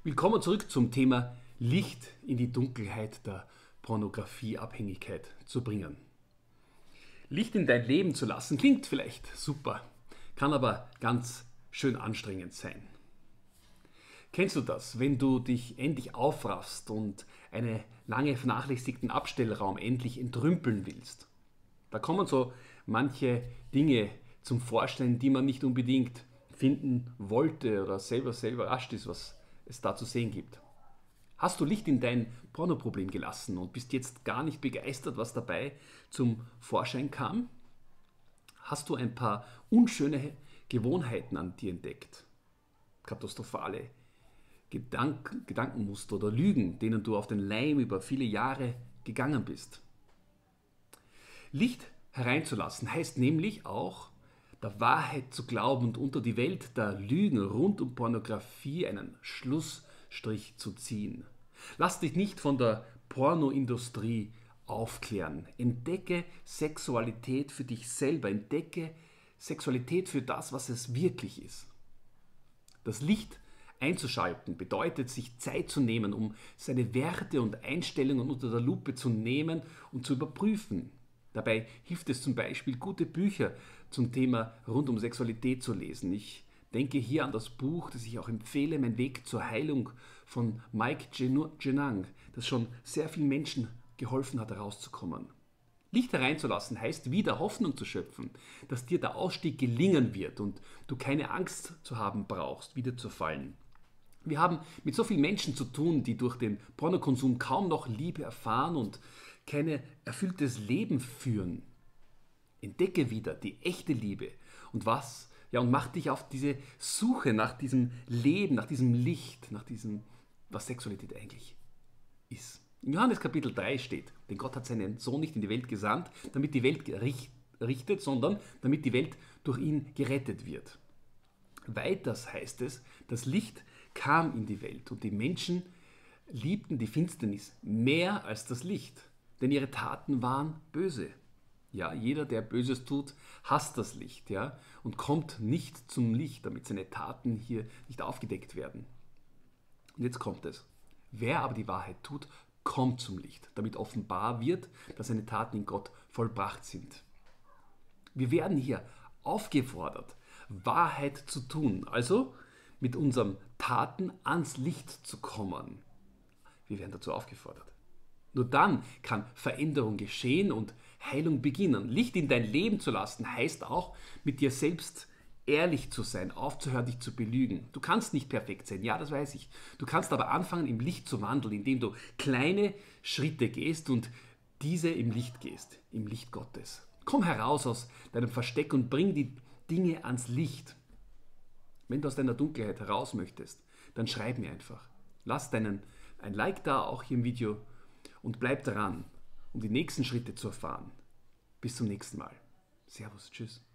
Willkommen zurück zum Thema Licht in die Dunkelheit der Pornografieabhängigkeit zu bringen. Licht in dein Leben zu lassen klingt vielleicht super, kann aber ganz schön anstrengend sein. Kennst du das, wenn du dich endlich aufraffst und einen lange vernachlässigten Abstellraum endlich entrümpeln willst? Da kommen so manche Dinge zum Vorschein, die man nicht unbedingt finden wollte oder selber überrascht ist, was es da zu sehen gibt. Hast du Licht in dein Pornoproblem gelassen und bist jetzt gar nicht begeistert, was dabei zum Vorschein kam? Hast du ein paar unschöne Gewohnheiten an dir entdeckt? Katastrophale Gedankenmuster oder Lügen, denen du auf den Leim über viele Jahre gegangen bist. Licht hereinzulassen heißt nämlich auch, der Wahrheit zu glauben und unter die Welt der Lügen rund um Pornografie einen Schlussstrich zu ziehen. Lass dich nicht von der Pornoindustrie aufklären. Entdecke Sexualität für dich selber. Entdecke Sexualität für das, was es wirklich ist. Das Licht einzuschalten bedeutet, sich Zeit zu nehmen, um seine Werte und Einstellungen unter der Lupe zu nehmen und zu überprüfen. Dabei hilft es zum Beispiel, gute Bücher zum Thema rund um Sexualität zu lesen. Ich denke hier an das Buch, das ich auch empfehle, Mein Weg zur Heilung von Mike Genang, das schon sehr vielen Menschen geholfen hat, herauszukommen. Licht hereinzulassen heißt, wieder Hoffnung zu schöpfen, dass dir der Ausstieg gelingen wird und du keine Angst zu haben brauchst, wieder zu fallen. Wir haben mit so vielen Menschen zu tun, die durch den Pornokonsum kaum noch Liebe erfahren und kein erfülltes Leben führen. Entdecke wieder die echte Liebe und mach dich auf diese Suche nach diesem Leben, nach diesem Licht, nach diesem, was Sexualität eigentlich ist. In Johannes Kapitel 3 steht, denn Gott hat seinen Sohn nicht in die Welt gesandt, damit die Welt richtet, sondern damit die Welt durch ihn gerettet wird. Weiters heißt es, das Licht kam in die Welt und die Menschen liebten die Finsternis mehr als das Licht, denn ihre Taten waren böse. Ja, jeder, der Böses tut, hasst das Licht, ja, und kommt nicht zum Licht, damit seine Taten hier nicht aufgedeckt werden. Und jetzt kommt es. Wer aber die Wahrheit tut, kommt zum Licht, damit offenbar wird, dass seine Taten in Gott vollbracht sind. Wir werden hier aufgefordert, Wahrheit zu tun, also mit unseren Taten ans Licht zu kommen. Wir werden dazu aufgefordert. Nur dann kann Veränderung geschehen und Heilung beginnen. Licht in dein Leben zu lassen heißt auch, mit dir selbst ehrlich zu sein, aufzuhören, dich zu belügen. Du kannst nicht perfekt sein, ja, das weiß ich. Du kannst aber anfangen, im Licht zu wandeln, indem du kleine Schritte gehst und diese im Licht gehst, im Licht Gottes. Komm heraus aus deinem Versteck und bring die Dinge ans Licht. Wenn du aus deiner Dunkelheit heraus möchtest, dann schreib mir einfach. Lass ein Like da, auch hier im Video, und bleib dran, um die nächsten Schritte zu erfahren. Bis zum nächsten Mal. Servus, tschüss.